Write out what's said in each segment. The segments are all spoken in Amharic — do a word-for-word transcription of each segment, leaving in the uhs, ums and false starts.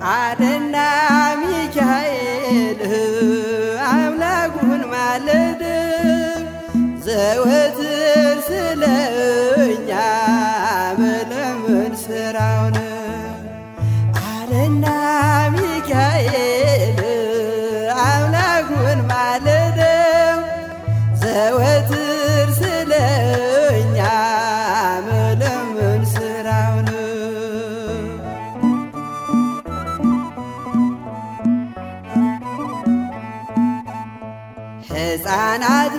አደና ሚካኤል አምላኩን ማለድ ዘወትር ስለኛ መለመን ስራውን አደና ሚካኤል አምላኩን ማለድ ዘወትር ስለኛ መለመን ስራውን ሕፃናት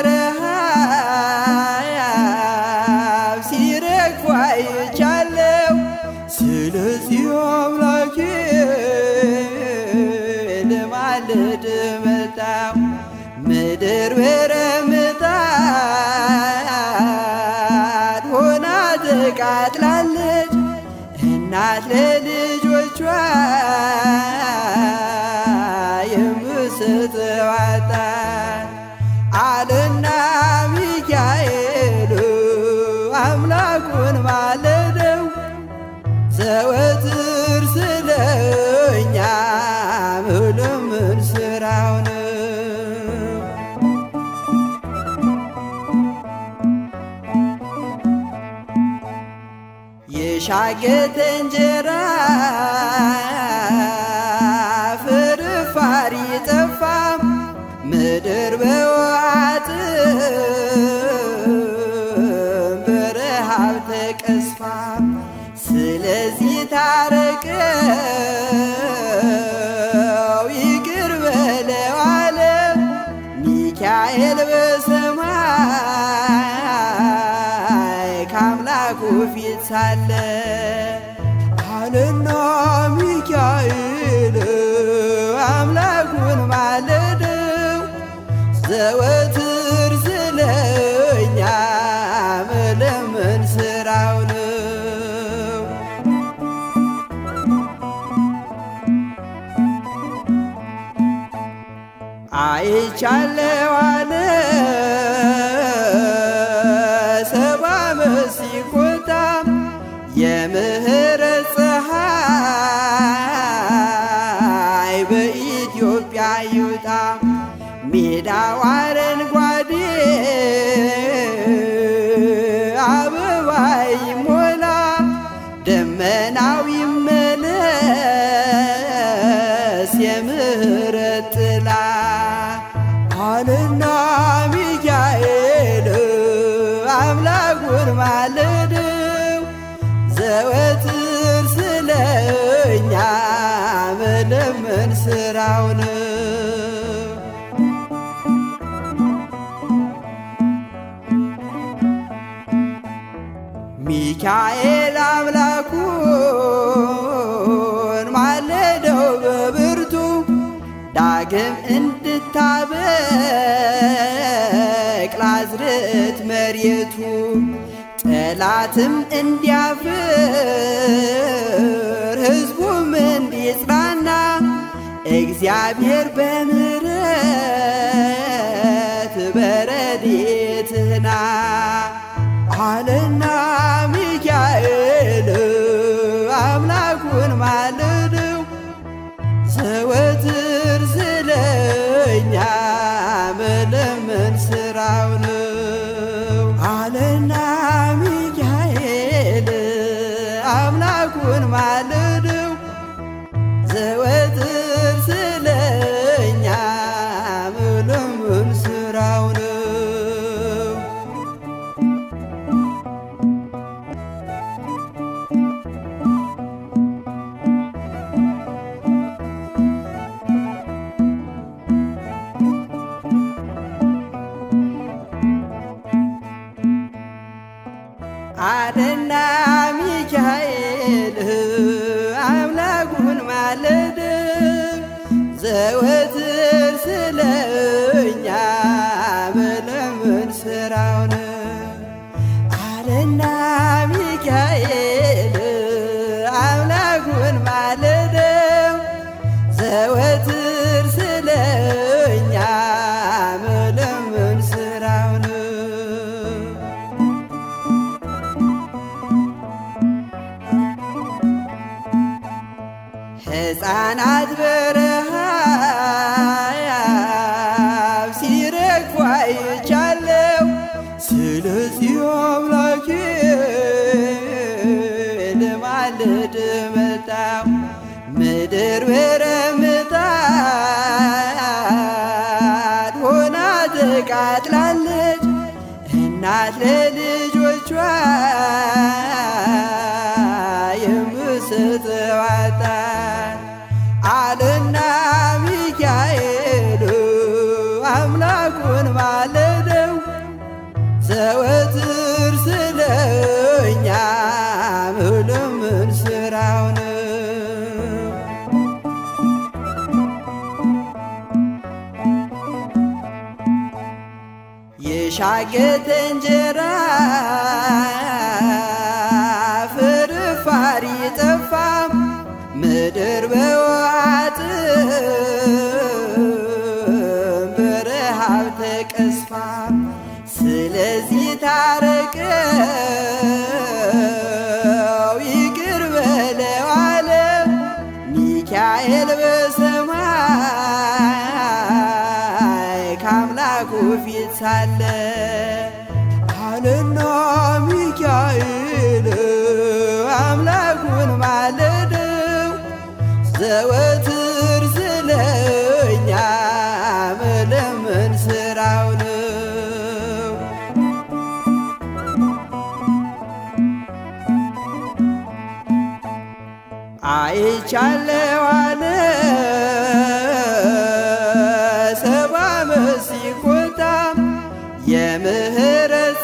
በረሃብ ሲረግፉ አይቻለሁ። ስለዚህ አምላኬ ልማልድ መጣሁ። ምድር በረምጣድ ሆና ተቃጥላለች። እናት ለልጆቿ የምትሰጠው አጣች። አለና ሚካኤል አምላኩን ማለደው ዘወትር ስለኛ መለመን ስራው ነው። የሻገተ እንጀራ ፍርፋሪ ጠፋ። ምድር በዋጥም በረሃብ ተቀስፋ። ስለዚህ ታረቀው ይቅር በለው አለ ሚካኤል በሰማይ ከአምላኩ ፊት ሳለ። አለና ሚካኤል አምላኩን ማለደው ዘወትር ስለኛ መለመን ስራው ነው። አይቻለው አለ ሰባ ዓመት ሲቆጣ የምህረት ፀሐይ በኢትዮጵያ ይውጣ። ሜዳው አረንጓዴ አበባ ይሞላ። ደመናው ይመለስ የምህረት ጥላ። አለና ሚካኤል አምላኩን ማለደው ዘወትር ስለኛ መለመን ስራው ነው። ሚካኤል አምላኩን ማለደው በብርቱ ዳግም እንድታበቅል አዝርዕት መሬቱ። ጠላትም እንዲያፍር ሕዝቡም እንዲጽናና እግዚአብሔር በምሕረት በረድኤትህና። አለና ሚካኤል አምላኩን ማለደው ዘወትር ስለኛ መለመን ስራው ነው። አለና ሚካኤል አምላኩን ማለደው ዘወትር ስለኛ መለመን ስራው ነው። አደና ሚካኤል አምላኩን ማለደው ዘወትር ስለኛ መለመን ስራው ነው። አለና ሚካኤል አምላኩን ማለደው ዘወትር ስለኛ መለመን ስራው ነው። ሕፃናት በረሃብ ሲረግፉ አይቻለሁ። ስለዚህ አምላኬ ልማልድ መጣሁ። ምድር በረምጣድ ሆና ተቃጥላለች። እናት ለልጆቿ የምትሰጠው አጣች አለና ሚካኤል አምላኩን ማለደው። ዘወትር ስለኛ ምልምን ስራው ነው። የሻገተ እንጀራ ፍርፋሪ ጠፋ። ምድር በዋጥም በረሃብ ተቀስፋ። ስለዚህ ታረቀው ይቅር በለው አለ ሚካኤል በሰማይ ከአምላኩ ፊት ሳለ። አለና ሚካኤል አምላኩን ማለደው። ዘወትር ስለኛ መለመን ስራው ነው። አይቻለው አለ ሰባ ዓመት ሲቆጣ የምህረት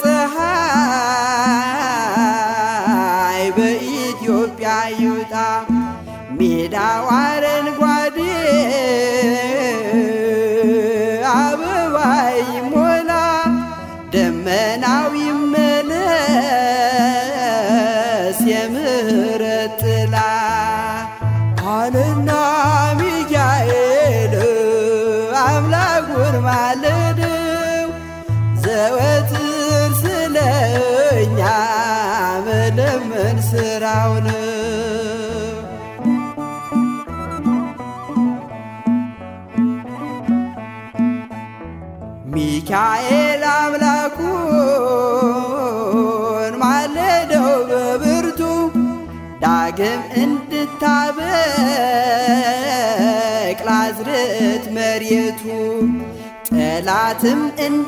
ፀሐይ በኢትዮጵያ ይውጣ። ሜዳው አረንጓዴ አበባ ይሞላ። ደመናው ይመለስ የምህረት ጥላ አለና ሚካኤል አምላኩን ማለደው። ዘወትር ስለኛ መለመን ስራው ነው። ሚካኤል አምላኩን ማለደው በብርቱ። ዳግም እንድታበቅል አዝርዕት መሬቱ። ጠላትም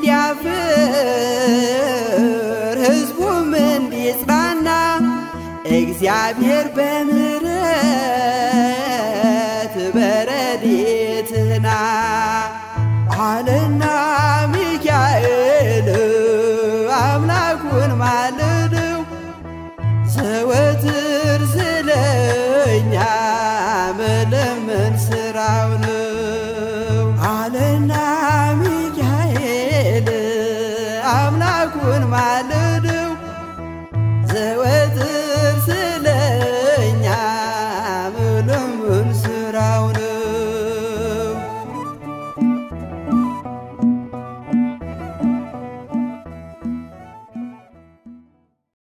እንዲያፍር ሕዝቡም እንዲጽናና እግዚአብሔር በምሕረት በረድኤትህና አለና ሚካኤል አምላኩን ማለደው። ዘወትር